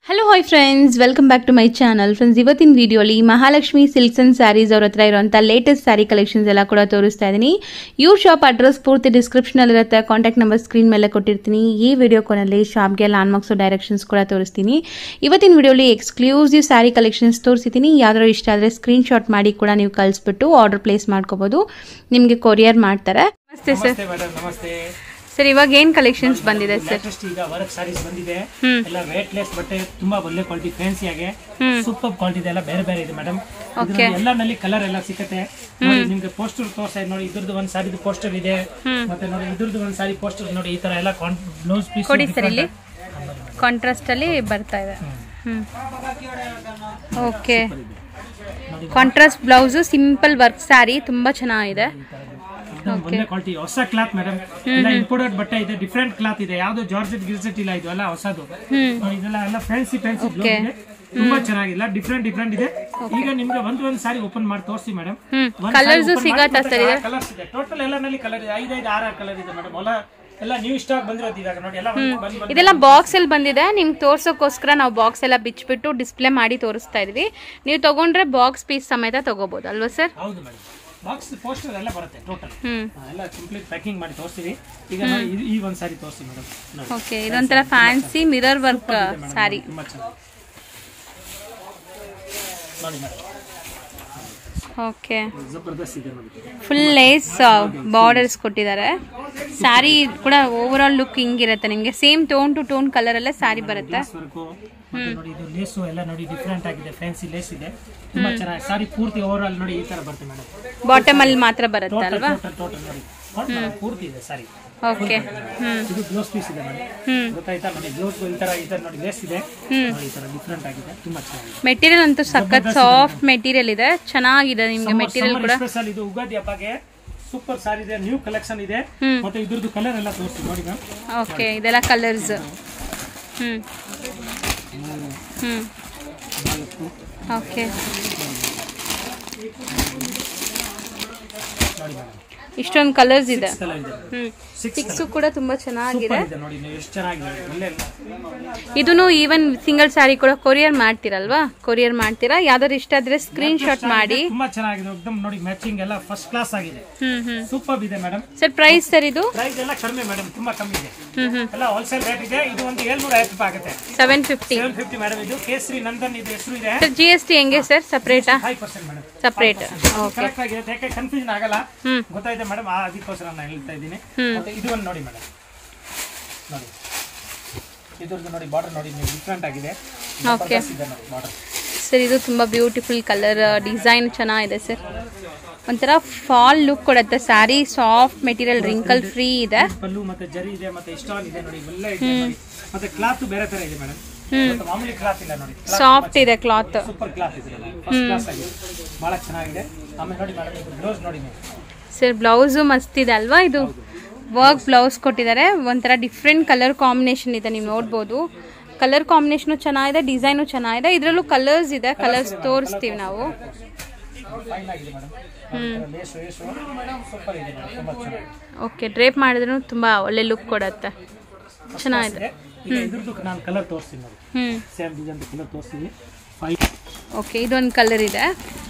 Hello hi friends, welcome back to my channel. Friends, ಇವತ್ತಿನ ವಿಡಿಯೋಲಿ Mahalakshmi silks and saris ಅವರ ಹತ್ರ ಇರುವಂತ ಲೇಟೆಸ್ಟ್ ಸ್ಯಾರಿ ಕಲೆಕ್ಷನ್ಸ್ ಎಲ್ಲ ಕೂಡ ತೋರಿಸ್ತಾ ಇದೀನಿ. ಇವ್ರ ಶಾಪ್ ಅಡ್ರೆಸ್ ಪೂರ್ತಿ ಡಿಸ್ಕ್ರಿಪ್ಷನ್ ಅಲ್ಲಿ ಇರುತ್ತೆ, ಕಾಂಟ್ಯಾಕ್ಟ್ ನಂಬರ್ ಸ್ಕ್ರೀನ್ ಮೇಲೆ ಕೊಟ್ಟಿರ್ತೀನಿ. ಈ ವಿಡಿಯೋ ಕೊನೆಯಲ್ಲಿ ಶಾಪ್ಗೆ ಲ್ಯಾಂಡ್ಮಾರ್ಕ್ಸ್ ಡೈರೆಕ್ಷನ್ಸ್ ಕೂಡ ತೋರಿಸ್ತೀನಿ. ಇವತ್ತಿನ ವಿಡಿಯೋಲಿ ಎಕ್ಸ್ಕ್ಲೂಸಿವ್ ಸ್ಯಾರಿ ಕಲೆಕ್ಷನ್ಸ್ ತೋರಿಸ್ತೀನಿ. ಯಾವ್ದಾದ್ರು ಇಷ್ಟ ಆದರೆ ಸ್ಕ್ರೀನ್ ಶಾಟ್ ಮಾಡಿ ಕೂಡ ನೀವು ಕಳಿಸ್ಬಿಟ್ಟು ಆರ್ಡರ್ ಪ್ಲೇಸ್ ಮಾಡ್ಕೋಬಹುದು. ನಿಮಗೆ ಕೊರಿಯರ್ ಮಾಡ್ತಾರೆ. ನಮಸ್ತೆ ಸರ್. ನಮಸ್ತೆ ಸರ್, ಇವಾಗ ಏನ್ ಕಲೆಕ್ಷನ್ಸ್ ಬಂದಿದೆ ಸರ್? ಈಗ ವರ್ಕ್ ಸಾರೀಸ್ ಬಂದಿದೆ, ಎಲ್ಲ ವೇಟ್ ಲೆಸ್ ಬಟ್ಟೆ, ತುಂಬಾ ಒಳ್ಳೆ ಕ್ವಾಲಿಟಿ, ಫ್ಯಾನ್ಸಿ ಆಗಿ ಸೂಪರ್ ಕ್ವಾಲಿಟಿ ಇದೆ, ಎಲ್ಲ ಬೇರೆ ಬೇರೆ ಇದೆ ಮೇಡಮ್. ಎಲ್ಲನಲ್ಲಿ ಕಲರ್ ಎಲ್ಲ ಸಿಗುತ್ತೆ. ನಿಮ್ಗೆ ಪೋಸ್ಟರ್ ತೋರ್ಸಾ ನೋಡಿ, ಇದ್ರದ್ದು ಒಂದ್ ಸಾರಿ ಪೋಸ್ಟರ್ ಇದೆ, ಮತ್ತೆ ನೋಡಿ ಇದ್ರದ್ದು ಒಂದ್ ಸಾರಿ ಪೋಸ್ಟರ್ ನೋಡಿ, ಈ ತರ ಎಲ್ಲ ಬ್ಲೌಸ್ ಪೀಸ್ ಕೊಡಿ ಸರ್. ಇಲ್ಲಿ ಕಾಂಟ್ರಾಸ್ಟ್ ಅಲ್ಲಿ ಬರ್ತಾ ಇದೆ. Okay, contrast blouse, simple work sari, ತುಂಬಾ ಚೆನ್ನಾಗಿದೆ. ಒಳ್ಳೆ ಕ್ವಾಲಿಟಿ, ಹೊಸ ಕ್ಲಾತ್ ಮೇಡಮ್, ಎಲ್ಲ ಇಂಪೋರ್ಟೆಡ್ ಬಟ್ಟೆ ಇದೆ, ಡಿಫರೆಂಟ್ ಕ್ಲಾತ್ ಇದೆ, ಯಾವ್ದು ಜಾರ್ಜೆಟ್ ಗಿರ್ಜೆಟ್ ಇಲ್ಲ, ಇದು ಎಲ್ಲ ಹೊಸದು. ಇದೆಲ್ಲ ಎಲ್ಲ ಫ್ಯಾನ್ಸಿ ಫ್ಯಾನ್ಸಿ ಬ್ಲೌಸ್ ಇದೆ, ತುಂಬಾ ಚೆನ್ನಾಗಿಲ್ಲ, ಡಿಫರೆಂಟ್ ಇದೆ. ಈಗ ನಿಮ್ಗೆ ಒಂದ್ ಸಾರಿ ಓಪನ್ ಮಾಡಿ ತೋರಿಸಿ ಮೇಡಮ್. ಕಲರ್ಸ್ ಸಿಗತ್ತಾ ಸರ್? ಕಲರ್ಸ್ ಇದೆ, ಟೋಟಲ್ ಎಲ್ಲ ನಲ್ಲಿ ಕಲರ್ ಇದೆ, 5 ಕಲರ್ ಇದೆ ಮೇಡಮ್. ಎಲ್ಲ ನ್ಯೂ ಸ್ಟಾಕ್ ಬಂದಿರೋದು ಇವಾಗ ನೋಡಿ, ಎಲ್ಲ ಇದೆಲ್ಲ ಬಾಕ್ಸ್ ಅಲ್ಲಿ ಬಂದಿದೆ. ನಿಮ್ಗೆ ತೋರ್ಸೋಕೋಸ್ಕರ ನಾವು ಬಾಕ್ಸ್ ಎಲ್ಲ ಬಿಚ್ಬಿಟ್ಟು ಡಿಸ್ಪ್ಲೇ ಮಾಡಿ ತೋರಿಸ್ತಾ ಇದೀವಿ. ನೀವು ತಗೊಂಡ್ರೆ ಬಾಕ್ಸ್ ಪೀಸ್ ಸಮೇತ ತಗೋಬಹುದು ಅಲ್ವಾ ಸರ್? ಹೌದು ಮೇಡಮ್, ಬಾಕ್ಸ್ ಪೋಸ್ಟರ್ ಎಲ್ಲ ಬರುತ್ತೆ ಟೋಟಲ್, ಎಲ್ಲ ಕಂಪ್ಲೀಟ್ ಪ್ಯಾಕಿಂಗ್ ಮಾಡಿ ತೋರಿಸ್ತೀವಿ. ಈಗ ಈ ಒಂದ್ ಸಾರಿ ತೋರಿಸಿ ಮೇಡಮ್. ಓಕೆ, ಇದೊಂಥರ ಫ್ಯಾನ್ಸಿ ಮಿರರ್ ವರ್ಕ್ ಸಾರಿ, ತುಂಬಾ ಚೆನ್ನಾಗಿ ನೋಡಿ ಮೇಡಮ್. ಓಕೆ, ಜಬರ್ದಸ್ತ್ ಇದೆ ನೋಡಿ, ಫುಲ್ ಲೇಸ್ ಬಾರ್ಡರ್ಸ್ ಕೊಟ್ಟಿದ್ದಾರೆ. ಸ್ಯಾರಿ ಕೂಡ ಓವರ್ ಆಲ್ ಲುಕ್ ಹಿಂಗಿರುತ್ತೆ ನಿಮ್ಗೆ. Same tone to tone colour ಅಲ್ಲೇ ಸ್ಯಾರಿ ಬರುತ್ತೆ. ನೋಡಿ ಇದು ಲೇಸು ಎಲ್ಲ ನೋಡಿ ಡಿಫರೆಂಟ್ ಆಗಿದೆ, ಫ್ಯಾನ್ಸಿ ಲೇಸ್ ಇದೆ, ತುಂಬಾ ಚೆನ್ನಾಗಿ. ಸಾರಿ ಪೂರ್ತಿ ಓವರ್ ಆಲ್ ನೋಡಿ ಈ ತರ ಬರುತ್ತೆ ಮೇಡಮ್. ಬಾಟಮ್ ಅಲ್ಲಿ ಮಾತ್ರ ಬರುತ್ತೆ ಅಲ್ವಾ? ಟೋಟಲ್ ನೋಡಿ ಪೂರ್ತಿ ಇದೆ ಸಾರಿ. ಓಕೆ, ಇದು ಬ್ಲೌಸ್ ಪೀಸ್ ಇದೆ ಮೇಡಮ್, ಗೊತ್ತಾಯ್ತಾ? ನೋಡಿ ಬ್ಲೌಸ್ ಈ ತರ ನೋಡಿ ಲೇಸ್ ಇದೆ, ನೋಡಿ ಈ ತರ ಡಿಫರೆಂಟ್ ಆಗಿದೆ, ತುಂಬಾ ಚೆನ್ನಾಗಿದೆ. ಮೆಟೀರಿಯಲ್ ಅಂತೂ ಸಖತ್ ಸಾಫ್ಟ್ ಮೆಟೀರಿಯಲ್ ಇದೆ, ಚೆನ್ನಾಗಿದೆ ನಿಮ್ಗೆ ಮೆಟೀರಿಯಲ್ ಕೂಡ. ಸ್ಪೆಷಲ್ ಇದು ಉಗಾದಿ ಹಬ್ಬಕ್ಕೆ ಸೂಪರ್ ಸಾರಿ ಇದೆ, ನ್ಯೂ ಕಲೆಕ್ಷನ್ ಇದೆ. ಮತ್ತೆ ಇದ್ರದ್ದು ಕಲರ್ ಎಲ್ಲ ತೋರಿಸಿ ನೋಡಿ ಮ್ಯಾಮ್. ಓಕೆ, ಇದೆಲ್ಲ ಕಲರ್ಸ್. ಓಕೆ, ಇಷ್ಟೊಂದು ಕಲರ್ಸ್ ಇದೆ. ಸಿಕ್ಸ್ ಕೂಡ ತುಂಬಾ ಚೆನ್ನಾಗಿದೆ. ಇದನ್ನು ಈವನ್ ಸಿಂಗಲ್ ಸ್ಯಾರಿ ಕೂಡ ಕೊರಿಯರ್ ಮಾಡ್ತೀರಲ್ವಾ? ಕೊರಿಯರ್ ಮಾಡ್ತೀರಾ? ಯಾವ್ದಾದ್ರು ಇಷ್ಟ ಆದ್ರೆ ಸ್ಕ್ರೀನ್ ಶಾಟ್ ಮಾಡಿ. ತುಂಬಾ ಚೆನ್ನಾಗಿದೆ, ಎಕ್ದಮ್ ನೋಡಿ ಮ್ಯಾಚಿಂಗ್ ಎಲ್ಲ ಫಸ್ಟ್ ಕ್ಲಾಸ್ ಆಗಿದೆ, ಸೂಪರ್ ಇದೆ ಮೇಡಮ್. ಸರ್, ಪ್ರೈಸ್ ಸರ್ ಇದು? ಪ್ರೈಸ್ ಎಲ್ಲ ಕಡಿಮೆ ಮೇಡಮ್, ತುಂಬಾ ಕಮ್ಮಿ ಇದೆ, ಎಲ್ಲ ಹೋಲ್ಸೇಲ್ ರೇಟ್ ಇದೆ. ಇದು ಒಂದು 750 ರೂಪಾಯಿ ಆಗುತ್ತೆ. 750 ಮೇಡಮ್. ಇದು ಕೇಸರಿ ನಂದನ್ ಇದು ಹೆಸರು ಇದೆ. ಸರ್, GST ಹೆಂಗೆ sir? Separate 5% madam, separate. Okay, correct ಆಗಿದೆ, ಯಾಕೆ ಕನ್ಫ್ಯೂಷನ್ ಆಗಲ್ಲ, ಗೊತ್ತಾಯ್ತಾ ಮೇಡಮ್? ಅದಕ್ಕೋಸ್ಕರ ನಾನು ಹೇಳ್ತಾ ಇದ್ದೀನಿ. ಇದು ಒಂದು ನೋಡಿ ಮೇಡಮ್, ನೋಡಿ ಇದ್ರದ್ದು ನೋಡಿ ಬಾರ್ಡರ್ ನೋಡಿ, ನೀವು ಡಿಫರೆಂಟ್ ಆಗಿದೆ. ಓಕೆ ಸರ್, ಇದು ತುಂಬಾ ಬ್ಯೂಟಿಫುಲ್ ಕಲರ್, ಡಿಸೈನ್ ಚೆನ್ನಾಗಿದೆ ಸರ್. ಒಂಥರ ಫಾಲ್ ಲುಕ್ ಕೊಡುತ್ತೆ sari. Soft material, wrinkle free ಇದೆ. ಪಲ್ಲು ಮತ್ತೆ ಜರಿ ಇದೆ, ಮತ್ತೆ ಸ್ಟಾಲ್ ಇದೆ ನೋಡಿ, ಎಲ್ಲ ಇದೆ ನೋಡಿ. ಮತ್ತೆ ಕ್ಲಾತ್ ಬೇರೆ ತರ ಇದೆ ಮೇಡಮ್, ಮಾಮೂಲಿ ಕ್ಲಾತ್ ಇಲ್ಲ ನೋಡಿ, ಸಾಫ್ಟ್ ಇದೆ ಕ್ಲಾತ್, ಸೂಪರ್ ಕ್ಲಾತ್ ಇದೆ, ಫಸ್ಟ್ ಕ್ಲಾಸ್ ಆಗಿದೆ, ಬಹಳ ಚೆನ್ನಾಗಿದೆ. ಆಮೇಲೆ ನೋಡಿ ಮೇಡಮ್ ಬ್ಲೌಸ್ ನೋಡಿ ಸರ್, ಬ್ಲೌಸ್ ಮಸ್ತ್ ಇದೆ ಅಲ್ವಾ? ಇದು ವರ್ಕ್ ಬ್ಲೌಸ್ ಕೊಟ್ಟಿದ್ದಾರೆ, ಒಂಥರ ಡಿಫ್ರೆಂಟ್ ಕಲರ್ ಕಾಂಬಿನೇಷನ್ ಇದೆ, ನೀವು ನೋಡ್ಬೋದು. ಕಲರ್ ಕಾಂಬಿನೇಷನ್ ಚೆನ್ನಾಗಿದೆ, ಡಿಸೈನು ಚೆನ್ನಾಗಿದೆ. ಇದರಲ್ಲೂ ಕಲರ್ಸ್ ಇದೆ, ಕಲರ್ಸ್ ತೋರಿಸ್ತೀವಿ ನಾವು. ಓಕೆ, ಡ್ರೇಪ್ ಮಾಡಿದ್ರು ತುಂಬಾ ಒಳ್ಳೆ ಲುಕ್ ಕೊಡುತ್ತೆ, ಚೆನ್ನಾಗಿದೆ. ಓಕೆ, ಇದೊಂದು ಕಲರ್ ಇದೆ,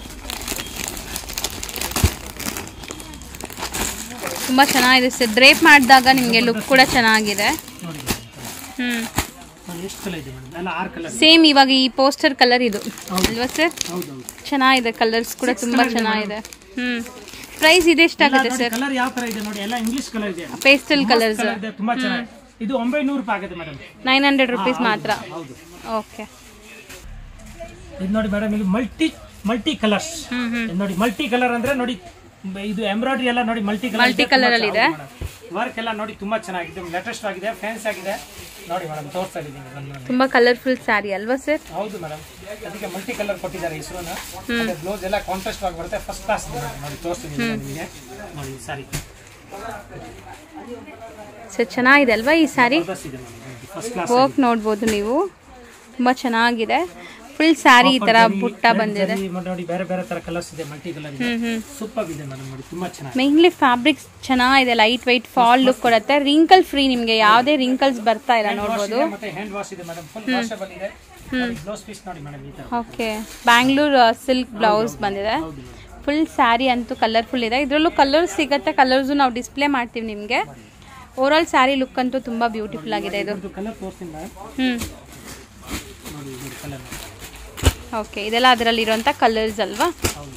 ತುಂಬಾ ಚೆನ್ನಾಗಿದೆ ಸರ್. ಡ್ರೇಪ್ ಮಾಡಿದಾಗ ನಿಮಗೆ ಲುಕ್ ಕೂಡ ಚೆನ್ನಾಗಿದೆ. ಸೇಮ್ ಇವಾಗ ಈ ಪೋಸ್ಟರ್ ಕಲರ್ ಇದು ಅಲ್ವಾ ಸರ್? ಚೆನ್ನಾಗಿದೆ, ಕಲರ್ಸ್ ಕೂಡ ತುಂಬಾ ಚೆನ್ನಾಗಿದೆ. ಪ್ರೈಸ್ ಇದೆ ಎಷ್ಟಾಗುತ್ತೆ ಸರ್? ಕಲರ್ ಯಾವ ತರ ಇದೆ ನೋಡಿ, ಎಲ್ಲ ಇಂಗ್ಲಿಷ್ ಕಲರ್ ಇದೆ, ಪೇಸ್ಟಲ್ ಕಲರ್ಸ್, ತುಂಬಾ ಚೆನ್ನಾಗಿದೆ. ಇದು 900 ರೂಪಾಯಿ ಆಗುತ್ತೆ ಮೇಡಮ್, 900 ರೂಪೀಸ್ ಮಾತ್ರ. ಓಕೆ, ಇದು ನೋಡಿ ಮೇಡಮ್, ಇದು ಮಲ್ಟಿ ಕಲರ್ಸ್ ನೋಡಿ. ಮಲ್ಟಿ ಕಲರ್ ಅಂದ್ರೆ ನೋಡಿ, ಇದು ಎಂಬ್ರಾಯ್ಡರಿ ಎಲ್ಲ ನೋಡಿ ಮಲ್ಟಿ ಕಲರ್ ಅಲ್ಲಿ ಇದೆ. ವರ್ಕ್ ಎಲ್ಲ ನೋಡಿ ತುಂಬಾ ಚೆನ್ನಾಗಿದೆ, ಲೇಟೆಸ್ಟ್ ಆಗಿದೆ, ಫ್ಯಾನ್ಸಿ ಆಗಿದೆ ನೋಡಿ ಮೇಡಮ್. ತೋರಿಸ್ತಾ ಇದ್ದೀನಿ, ತುಂಬಾ ಕಲರ್ಫುಲ್ ಸ್ಯಾರಿ ಅಲ್ವಾ ಸರ್? ಹೌದು ಮೇಡಮ್, ಅದಕ್ಕೆ ಮಲ್ಟಿ ಕಲರ್ ಕೊಟ್ಟಿದ್ದಾರೆ ಹೆಸರನ್ನ. ಬ್ಲೌಸ್ ಎಲ್ಲ ಕಾಂಟ್ರಾಸ್ಟ್ ಆಗಿ ಬರುತ್ತೆ, ಫಸ್ಟ್ ಕ್ಲಾಸ್ ಇದೆ ನೋಡಿ. ತೋರಿಸ್ತೀನಿ ನಿಮಗೆ ನೋಡಿ ಸಾರಿ ಸರ್, ಚೆನ್ನಾಗಿದೆ ಅಲ್ವಾ ಈ ಸ್ಯಾರಿ? ವರ್ಕ್ ನೋಡ್ಬೋದು ನೀವು, ತುಂಬಾ ಚೆನ್ನಾಗಿದೆ. ಫುಲ್ ಸ್ಯಾರಿ ಈ ತರ ಬುಟ್ಟ ಬಂದಿದೆ ನೋಡಿ, ಬೇರೆ ಬೇರೆ ತರ ಕಲರ್ಸ್ ಇದೆ, ಮಲ್ಟಿ ಕಲರ್ ಇದೆ, ಸೂಪರ್ ಇದೆ ಮೇಡಮ್. ನೋಡಿ ತುಂಬಾ ಚೆನ್ನಾಗಿದೆ. ಮೇನ್ಲಿ ಫ್ಯಾಬ್ರಿಕ್ಸ್ ಚೆನ್ನಾಗಿದೆ, ಲೈಟ್ ವೈಟ್ ಫಾಲ್ ಲುಕ್ ಕೊಡುತ್ತೆ, ರಿಂಕಲ್ ಫ್ರೀ, ನಿಮಗೆ ಯಾವುದೇ ರಿಂಕಲ್ಸ್ ಬರ್ತಾ ಇಲ್ಲ ನೋಡಬಹುದು. ಮತ್ತೆ ಹ್ಯಾಂಡ್ ವಾಶ್ ಇದೆ ಮೇಡಮ್, ಫುಲ್ ವಾಷಬಲ್ ಇದೆ. ಬ್ಲೌಸ್ ಪೀಸ್ ನೋಡಿ ಮೇಡಮ್ ಈ ತರ. ಓಕೆ, ಬ್ಯಾಂಗ್ಳೂರ್ ಸಿಲ್ಕ್ ಬ್ಲೌಸ್ ಬಂದಿದೆ. ಫುಲ್ ಸ್ಯಾರಿ ಅಂತೂ ಕಲರ್ಫುಲ್ ಇದೆ. ಇದರಲ್ಲೂ ಕಲರ್ಸ್ ಸಿಗುತ್ತೆ, ಕಲರ್ಸ್ ನಾವು ಡಿಸ್ಪ್ಲೇ ಮಾಡ್ತೀವಿ ನಿಮಗೆ. ಓವರ್ ಆಲ್ ಸ್ಯಾರಿ ಲುಕ್ ಅಂತೂ ತುಂಬಾ ಬ್ಯೂಟಿಫುಲ್ ಆಗಿದೆ ಇದು. ಓಕೆ, ಇದೆಲ್ಲ ಅದರಲ್ಲಿ ಇರುವಂತ ಕಲರ್ಸ್ ಅಲ್ವಾ?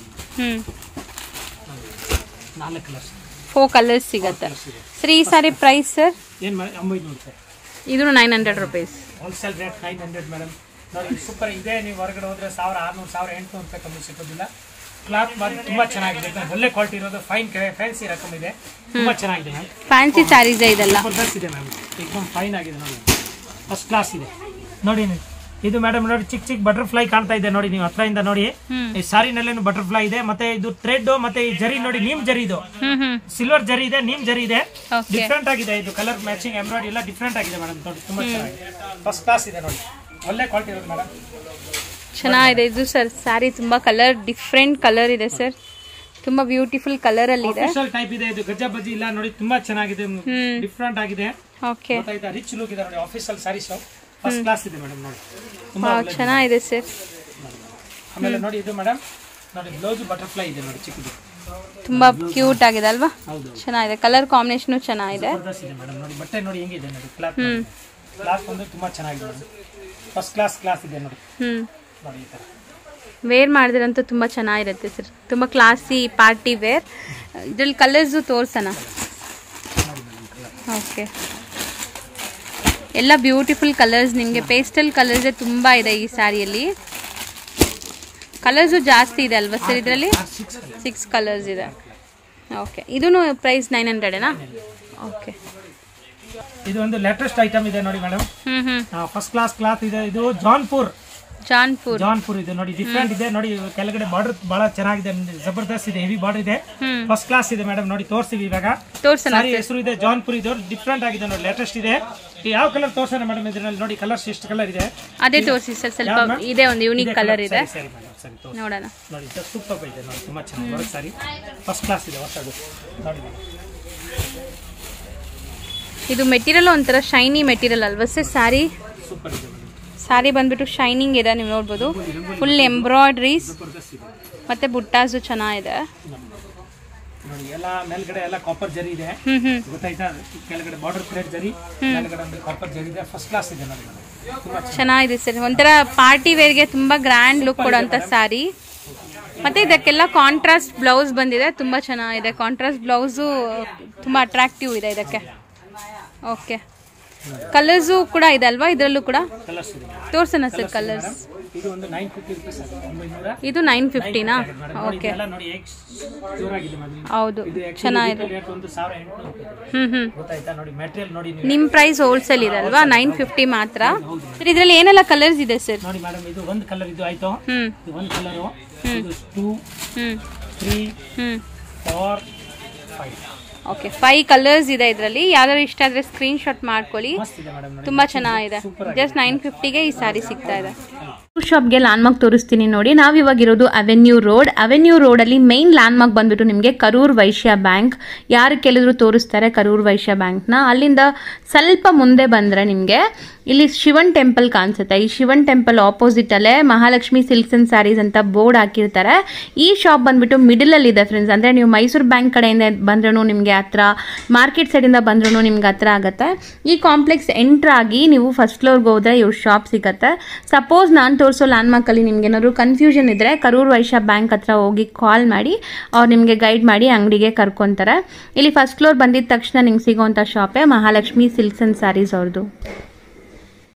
4 ಕಲರ್ಸ್ ಸಿಗುತ್ತೆ. ಸರ್ ಈ ಸಾರಿ ಪ್ರೈಸ್ ಸರ್ ಇದು 900 ರೂಪೀಸ್. Wholesale rate 900 madam. ನೋಡಿ ಸೂಪರ್ ಇದೆ. ನೀವು ಹೊರಗಡೆ ಹೋದ್ರೆ 1600 1800 ರೂಪಾಯಿ ಕಮ್ಮಿ ಸಿಗೋದಿಲ್ಲ. ಕ್ಲಾತ್ ತುಂಬಾ ಚೆನ್ನಾಗಿದೆ, ಒಳ್ಳೆ ಕ್ವಾಲಿಟಿ ಇರೋದು, ಫೈನ್ ಫ್ಯಾನ್ಸಿ ರಕಮ್ ಇದೆ, ತುಂಬಾ ಚೆನ್ನಾಗಿದೆ ಮ್ಯಾಮ್. ಫ್ಯಾನ್ಸಿ ಸ್ಯಾರೀಸ್ ಇದೆಲ್ಲ ಜಬರ್ದಸ್ತ್ ಇದೆ ಮ್ಯಾಮ್, एकदम ಫೈನ್ ಆಗಿದೆ ನೋಡಿ, ಫಸ್ಟ್ ಕ್ಲಾಸ್ ಇದೆ ನೋಡಿ. ಇದು ಮೇಡಮ್ ನೋಡಿ ಚಿಕ್ಕ ಚಿಕ್ಕ ಬಟರ್ಫ್ಲೈ ಕಾಣ್ತಾ ಇದೆ ನೋಡಿ, ನೀವು ಹತ್ರದಿಂದ ನೋಡಿ. ಈ ಸಾರಿನಲ್ಲೇನು ಬಟರ್ಫ್ಲೈ ಇದೆ, ಮತ್ತೆ ಇದು ಥ್ರೆಡ್, ಮತ್ತೆ ಈ ಜರಿ ನೋಡಿ, ನೀಮ್ ಜರಿ, ಇದು ಸಿಲ್ವರ್ ಜರಿ ಇದೆ, ನೀಮ್ ಜರಿ ಇದೆ, ಡಿಫ್ರೆಂಟ್ ಆಗಿದೆ. ಇದು ಕಲರ್ ಮ್ಯಾಚಿಂಗ್ ಎಂಬ್ರಾಯ್ಡರಿ ಎಲ್ಲ ಡಿಫ್ರೆಂಟ್ ಆಗಿದೆ ಮೇಡಮ್. ನೋಡಿ ತುಂಬಾ ಚೆನ್ನಾಗಿದೆ, ಫಸ್ಟ್ ಕ್ಲಾಸ್ ಇದೆ ನೋಡಿ, ಒಳ್ಳೆ ಕ್ವಾಲಿಟಿ ಇರೋದು ಮೇಡಮ್. ಚೆನ್ನಾಗಿದೆ ಇದು ಸರ್. ಸ್ಯಾರಿ ತುಂಬಾ ಕಲರ್ ಡಿಫ್ರೆಂಟ್ ಕಲರ್ ಇದೆ ಸರ್, ತುಂಬಾ ಬ್ಯೂಟಿಫುಲ್ ಕಲರ್ ಅಲ್ಲಿ ಇದೆ. ಆಫೀಷಿಯಲ್ ಟೈಪ್ ಇದೆ ಇದು, ಗಜ್ಜಾ ಬಜ್ಜಿ ಇಲ್ಲ ನೋಡಿ, ತುಂಬಾ ಚೆನ್ನಾಗಿದೆ, ಡಿಫ್ರೆಂಟ್ ಆಗಿದೆ. ಓಕೆ, ರಿಚ್ ಲುಕ್ ಇದೆ ನೋಡಿ, ಆಫೀಷಿಯಲ್ ಸ್ಯಾರೀಸ್ ಫಸ್ಟ್ ಕ್ಲಾಸ್ ಇದೆ ಮೇಡಮ್. ನೋಡಿ ತುಂಬಾ ಚೆನ್ನಾಗಿದೆ ಸರ್. ಆಮೇಲೆ ನೋಡಿ ಇದು ಮೇಡಮ್ ನೋಡಿ, ಬ್ಲೌಸ್ ಬಟರ್ಫ್ಲೈ ಇದೆ ನೋಡಿ, ಚಿಕ್ಕದು, ತುಂಬಾ ಕ್ಯೂಟ್ ಆಗಿದೆ ಅಲ್ವಾ? ಚೆನ್ನಾಗಿದೆ, ಕಲರ್ ಕಾಂಬಿನೇಷನ್ ಚೆನ್ನಾಗಿದೆ ಮೇಡಮ್. ನೋಡಿ ಬಟ್ಟೆ ನೋಡಿ ಹೆಂಗಿದೆ ನೋಡಿ, ಕ್ಲಾತ್ ಒಂದು ತುಂಬಾ ಚೆನ್ನಾಗಿದೆ, ಫಸ್ಟ್ ಕ್ಲಾಸ್ ಇದೆ ನೋಡಿ. ನೋಡಿ ಈ ತರ ವೇರ್ ಮಾಡಿದ್ರಂತೂ ತುಂಬಾ ಚೆನ್ನಾಗಿರುತ್ತೆ ಸರ್, ತುಂಬಾ ಕ್ಲಾಸಿ ಪಾರ್ಟಿ ವೇರ್. ಇದ್ರಲ್ಲಿ ಕಲರ್ಸ್ ತೋರ್ಸೋಣ. ಓಕೆ, ಎಲ್ಲ ಬ್ಯೂಟಿಫುಲ್ ಕಲರ್ಸ್, ನಿಮಗೆ ಪೇಸ್ಟಲ್ ಕಲರ್ಸ್ ತುಂಬಾ ಇದೆ ಈ ಸ್ಯಾರಿಯಲ್ಲಿ. ಕಲರ್ಸು ಜಾಸ್ತಿ ಇದೆ ಅಲ್ವಾ ಸರ್ ಇದರಲ್ಲಿ? 6 ಕಲರ್ಸ್ ಇದೆ. ಓಕೆ, ಇದೂ ಪ್ರೈಸ್ 900ನಾ? ಓಕೆ, ಇದು ಒಂದು ಲೇಟೆಸ್ಟ್ ಐಟಮ್ ಇದೆ ನೋಡಿ ಮೇಡಮ್, ಫಸ್ಟ್ ಕ್ಲಾತ್ ಇದೆ. ಇದು ಜಾನ್ಪುರ್ ಇದೆ ನೋಡಿ, ಡಿಫ್ರೆಂಟ್ ಇದೆ ನೋಡಿ, ಕೆಳಗಡೆ ಬಾರ್ಡರ್ ಬಹಳ ಚೆನ್ನಾಗಿದೆ, ಜಬರ್ದಸ್ತ್ ಇದೆ, ಹೆವಿ ಬಾರ್ಡರ್ ಇದೆ, ಫಸ್ಟ್ ಕ್ಲಾಸ್ ಇದೆ ಮೇಡಮ್. ನೋಡಿ ತೋರಿಸ್ತೀವಿ ಇವಾಗ, ಸಾರಿ ಹೆಸರು ಇದೆ ಜಾನ್ಪುರ್, ಇದು ಡಿಫ್ರೆಂಟ್ ಆಗಿದೆ ನೋಡಿ, ಲೇಟೆಸ್ಟ್ ಇದೆ. ಯಾವ ಕಲರ್ ತೋರ್ಸೋಣ ಮೇಡಮ್ ಇದರಲ್ಲಿ? ನೋಡಿ ಕಲರ್ಸ್ ಎಷ್ಟು ಕಲರ್ ಇದೆ, ಅದೇ ತೋರಿಸಿ ಸರ್. ಸ್ವಲ್ಪ ಇದೆ, ಒಂದು ಯೂನಿಕ್ ಕಲರ್ ಇದೆ, ನೋಡೋಣ. ನೋಡಿ ಸೂಪರ್ ಇದೆ ನೋಡಿ, ತುಂಬಾ ಚೆನ್ನಾಗಿ ಸಾರಿ, ಫಸ್ಟ್ ಕ್ಲಾಸ್ ಇದೆ, ಹೊಸದು ನೋಡಿ. ಇದು ಮೆಟೀರಿಯಲ್ ಒಂಥರ ಶೈನಿ ಮೆಟೀರಿಯಲ್ ಅಲ್ವಾ ಸರ್? ಸ್ಯಾರಿ ಸೂಪರ್ ಇದೆ, ಸ್ಯಾರಿ ಬಂದ್ಬಿಟ್ಟು ಶೈನಿಂಗ್ ಇದೆ, ನೀವು ನೋಡ್ಬೋದು. ಫುಲ್ ಎಂಬ್ರಾಯ್ಡ್ರೀಸ್ ಮತ್ತೆ ಬುಟ್ಟಾಸು ಚೆನ್ನಾಗಿದೆ ನೋಡಿ. ಎಲ್ಲ ಮೇಲ್ಗಡೆ ಎಲ್ಲ ಕಾಪರ್ ಜರಿ ಇದೆ, ಗೊತ್ತಾಯ್ತಾ? ಕೆಳಗಡೆ ಬಾರ್ಡರ್ ಥ್ರೆಡ್ ಜರಿ, ಮೇಲ್ಗಡೆ ಒಂದು ಕಾಪರ್ ಜರಿ ಇದೆ, ಫಸ್ಟ್ ಕ್ಲಾಸ್ ಇದೆ ನೋಡಿ, ಚೆನ್ನಾಗಿದೆ ಸರ್. ಒಂಥರ ಪಾರ್ಟಿ ವೇರ್ಗೆ ತುಂಬಾ ಗ್ರ್ಯಾಂಡ್ ಲುಕ್ ಕೊಡುವಂತ ಸ್ಯಾರಿ. ಮತ್ತೆ ಇದಕ್ಕೆಲ್ಲ ಕಾಂಟ್ರಾಸ್ಟ್ ಬ್ಲೌಸ್ ಬಂದಿದೆ, ತುಂಬಾ ಚೆನ್ನಾಗಿದೆ. ಕಾಂಟ್ರಾಸ್ಟ್ ಬ್ಲೌಸು ತುಂಬಾ ಅಟ್ರಾಕ್ಟಿವ್ ಇದೆ ಇದಕ್ಕೆ. ಓಕೆ, ಕಲರ್ಸು ಕೂಡ ಇದೆ ಅಲ್ವಾ ಇದರಲ್ಲೂ ಕೂಡ? ತೋರ್ಸೋಣ ಸರ್ ಕಲರ್ಸ್. ಇದು 950ನಾ? ಓಕೆ, ಹೌದು ಚೆನ್ನಾಗಿದೆ. ನಿಮ್ ಪ್ರೈಸ್ ಹೋಲ್ಸೇಲ್ ಇದೆ ಅಲ್ವಾ? 950 ಮಾತ್ರ. ಸರ್ ಇದರಲ್ಲಿ ಏನೆಲ್ಲ ಕಲರ್ಸ್ ಇದೆ ಸರ್? ನೋಡಿ ಮೇಡಮ್, ಇದು ಒಂದು ಕಲರ್ ಇದು ಆಯ್ತು, ಒಂದು ಕಲರ್, 2 3 4 5. ಓಕೆ, 5 ಕಲರ್ಸ್ ಇದೆ ಇದರಲ್ಲಿ. ಯಾವ್ದಾದ್ರು ಇಷ್ಟ ಆದ್ರೆ ಸ್ಕ್ರೀನ್ ಶಾಟ್ ಮಾಡ್ಕೊಳ್ಳಿ, ತುಂಬಾ ಚೆನ್ನಾಗಿದೆ. ಜಸ್ಟ್ 950ಗೆ ಈ ಸ್ಯಾರಿ ಸಿಗ್ತಾ ಇದೆ. ಶಾಪ್ಗೆ ಲ್ಯಾಂಡ್ ಮಾರ್ಕ್ ತೋರಿಸ್ತೀನಿ ನೋಡಿ. ನಾವಿವಾಗ ಇರೋದು ಅವೆನ್ಯೂ ರೋಡ್ ಅಲ್ಲಿ ಮೇನ್ ಲ್ಯಾಂಡ್ ಮಾರ್ಕ್ ಬಂದ್ಬಿಟ್ಟು ನಿಮಗೆ ಕರೂರ್ ವೈಶ್ಯ ಬ್ಯಾಂಕ್. ಯಾರು ಕೇಳಿದ್ರು ತೋರಿಸ್ತಾರೆ ಕರೂರ್ ವೈಶ್ಯ ಬ್ಯಾಂಕ್ನ. ಅಲ್ಲಿಂದ ಸ್ವಲ್ಪ ಮುಂದೆ ಬಂದ್ರೆ ನಿಮಗೆ ಇಲ್ಲಿ ಶಿವನ್ ಟೆಂಪಲ್ ಕಾಣಿಸುತ್ತೆ. ಈ ಶಿವನ್ ಟೆಂಪಲ್ ಆಪೋಸಿಟ್ ಅಲ್ಲೇ ಮಹಾಲಕ್ಷ್ಮಿ ಸಿಲ್ಕ್ಸ್ ಅಂಡ್ ಸ್ಯಾರೀಸ್ ಅಂತ ಬೋರ್ಡ್ ಹಾಕಿರ್ತಾರೆ. ಈ ಶಾಪ್ ಬಂದ್ಬಿಟ್ಟು ಮಿಡಲ್ ಅಲ್ಲಿ ಇದೆ ಫ್ರೆಂಡ್ಸ್. ಅಂದ್ರೆ ನೀವು ಮೈಸೂರು ಬ್ಯಾಂಕ್ ಕಡೆಯಿಂದ ಬಂದ್ರೂ ನಿಮಗೆ ಹತ್ರ, ಮಾರ್ಕೆಟ್ ಸೈಡ್ ಇಂದ ಬಂದ್ರೂ ನಿಮ್ಗೆ ಹತ್ರ ಆಗುತ್ತೆ. ಈ ಕಾಂಪ್ಲೆಕ್ಸ್ ಎಂಟರ್ ಆಗಿ ನೀವು ಫಸ್ಟ್ ಫ್ಲೋರ್ಗೆ ಹೋದ್ರೆ ಇವ್ರ ಶಾಪ್ ಸಿಗುತ್ತೆ. ಸಪೋಸ್ ನಾನು ತೋರಿಸೋ ಲ್ಯಾಂಡ್ ಮಾರ್ಕ್ ಅಲ್ಲಿ ನಿಮ್ಗೆ ಏನಾದ್ರು ಕನ್ಫ್ಯೂಷನ್ ಇದ್ರೆ ಕರೂರ್ ವೈಶ್ಯ ಬ್ಯಾಂಕ್ ಹತ್ರ ಹೋಗಿ ಕಾಲ್ ಮಾಡಿ, ಅವ್ರು ನಿಮಗೆ ಗೈಡ್ ಮಾಡಿ ಅಂಗಡಿಗೆ ಕರ್ಕೊಂತಾರೆ. ಇಲ್ಲಿ ಫಸ್ಟ್ ಫ್ಲೋರ್ ಬಂದಿದ ತಕ್ಷಣ ನಿಮ್ಗೆ ಸಿಗೋಂಥ ಶಾಪೇ ಮಹಾಲಕ್ಷ್ಮಿ ಸಿಲ್ಕ್ಸ್ ಅಂಡ್ ಸ್ಯಾರೀಸ್ ಅವ್ರದ್ದು.